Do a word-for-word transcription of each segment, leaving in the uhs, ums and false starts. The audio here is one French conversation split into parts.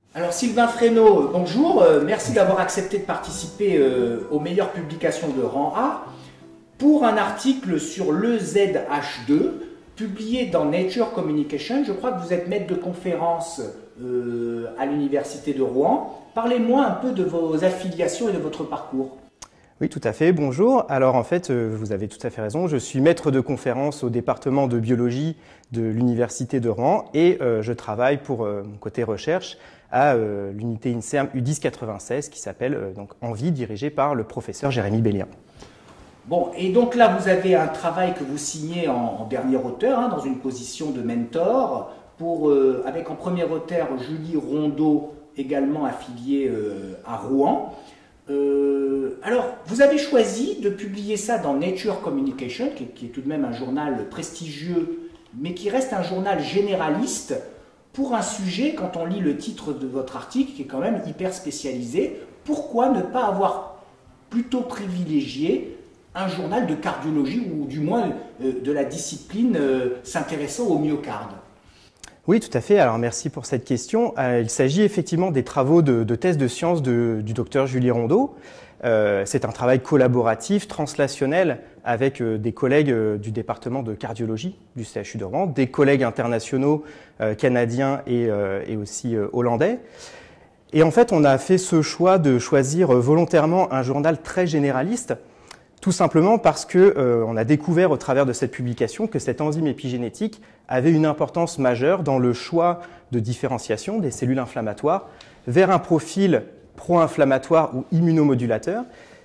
Alors Sylvain Fresneau, bonjour, euh, merci d'avoir accepté de participer euh, aux meilleures publications de rang A pour un article sur l'E Z H deux publié dans Nature Communication. Je crois que vous êtes maître de conférence euh, à l'Université de Rouen. Parlez-moi un peu de vos affiliations et de votre parcours. Oui, tout à fait. Bonjour. Alors en fait, vous avez tout à fait raison. Je suis maître de conférence au département de biologie de l'Université de Rouen et euh, je travaille pour euh, mon côté recherche à euh, l'unité INSERM U dix quatre-vingt-seize qui s'appelle euh, donc Envie, dirigée par le professeur Jérémy Bellien. Bon, et donc là, vous avez un travail que vous signez en, en dernier auteur, hein, dans une position de mentor, pour, euh, avec en premier auteur Julie Rondeau, également affiliée euh, à Rouen. Euh, alors, vous avez choisi de publier ça dans Nature Communication, qui, qui est tout de même un journal prestigieux, mais qui reste un journal généraliste, pour un sujet, quand on lit le titre de votre article, qui est quand même hyper spécialisé. Pourquoi ne pas avoir plutôt privilégié un journal de cardiologie, ou du moins euh, de la discipline euh, s'intéressant au myocarde? Oui, tout à fait. Alors merci pour cette question. Euh, il s'agit effectivement des travaux de, de thèse de sciences de, du docteur Julie Rondeau. Euh, c'est un travail collaboratif, translationnel, avec euh, des collègues euh, du département de cardiologie du C H U de Rouen, des collègues internationaux euh, canadiens et, euh, et aussi euh, hollandais. Et en fait, on a fait ce choix de choisir euh, volontairement un journal très généraliste, tout simplement parce que euh, on a découvert au travers de cette publication que cette enzyme épigénétique avait une importance majeure dans le choix de différenciation des cellules inflammatoires vers un profil pro-inflammatoire ou immunomodulateur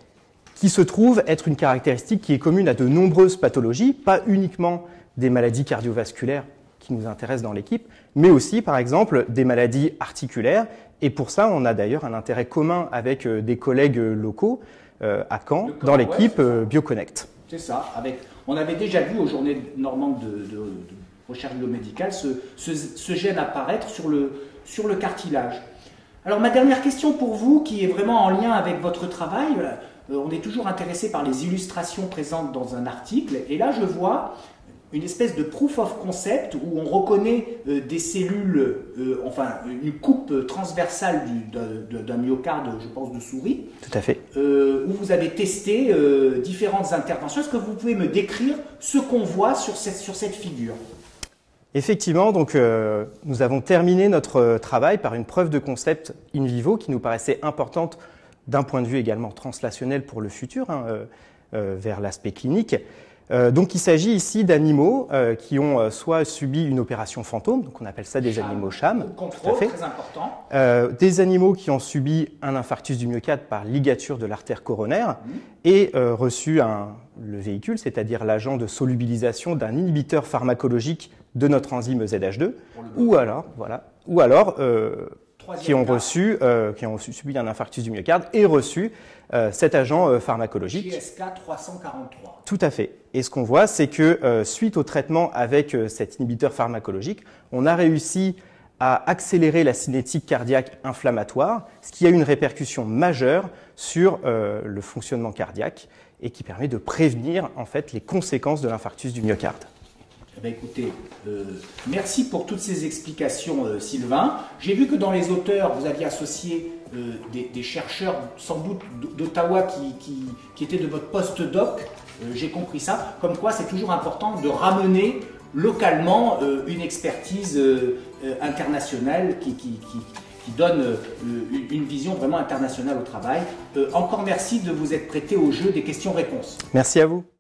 qui se trouve être une caractéristique qui est commune à de nombreuses pathologies, pas uniquement des maladies cardiovasculaires qui nous intéressent dans l'équipe, mais aussi par exemple des maladies articulaires. Et pour ça, on a d'ailleurs un intérêt commun avec des collègues locaux Euh, à Caen, Caen dans l'équipe ouais, euh, BioConnect. C'est ça. Avec, on avait déjà vu aux journées normandes de, de, de recherche biomédicale ce, ce, ce gène apparaître sur le, sur le cartilage. Alors ma dernière question pour vous, qui est vraiment en lien avec votre travail, euh, on est toujours intéressé par les illustrations présentes dans un article, et là je vois une espèce de proof of concept où on reconnaît euh, des cellules, euh, enfin une coupe transversale d'un myocarde, je pense, de souris. Tout à fait. Euh, où vous avez testé euh, différentes interventions. Est-ce que vous pouvez me décrire ce qu'on voit sur cette, sur cette figure? Effectivement, donc, euh, nous avons terminé notre travail par une preuve de concept in vivo qui nous paraissait importante d'un point de vue également translationnel pour le futur, hein, euh, euh, vers l'aspect clinique. Euh, donc il s'agit ici d'animaux euh, qui ont euh, soit subi une opération fantôme, donc on appelle ça des Cham. animaux cham, contrôle, tout à fait. Très important. Euh, des animaux qui ont subi un infarctus du myocarde par ligature de l'artère coronaire mmh. et euh, reçu un, le véhicule, c'est-à-dire l'agent de solubilisation d'un inhibiteur pharmacologique de notre enzyme E Z H deux, ou alors, voilà, ou alors euh, qui ont, reçu, euh, qui ont subi un infarctus du myocarde et reçu euh, cet agent euh, pharmacologique. G S K trois cent quarante-trois. Tout à fait. Et ce qu'on voit, c'est que euh, suite au traitement avec euh, cet inhibiteur pharmacologique, on a réussi à accélérer la cinétique cardiaque inflammatoire, ce qui a une répercussion majeure sur euh, le fonctionnement cardiaque et qui permet de prévenir en fait les conséquences de l'infarctus du myocarde. Eh bien, écoutez, euh, merci pour toutes ces explications, euh, Sylvain. J'ai vu que dans les auteurs, vous aviez associé euh, des, des chercheurs, sans doute d'Ottawa, qui, qui, qui étaient de votre post-doc. Euh, J'ai compris ça. Comme quoi, c'est toujours important de ramener localement euh, une expertise euh, euh, internationale qui, qui, qui, qui donne euh, une vision vraiment internationale au travail. Euh, encore merci de vous être prêté au jeu des questions-réponses. Merci à vous.